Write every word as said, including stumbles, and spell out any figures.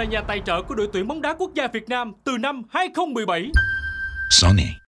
nhà tài trợ của đội tuyển bóng đá quốc gia Việt Nam từ năm hai không một bảy. Sony.